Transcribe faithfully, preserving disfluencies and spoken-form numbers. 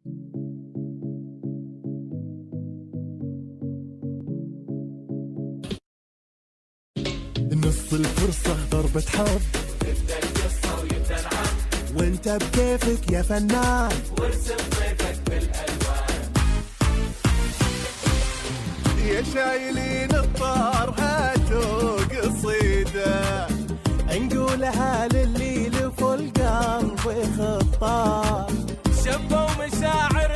نص الفرصة ضربة حب، تبدأ القصة ويبدأ العم، وانت بكيفك يا فنان، وارسم ضيفك بالألوان. يا شايلين الطار هاتوا قصيدة نقولها للي لفوا القلب خطار، شبوا مشاعر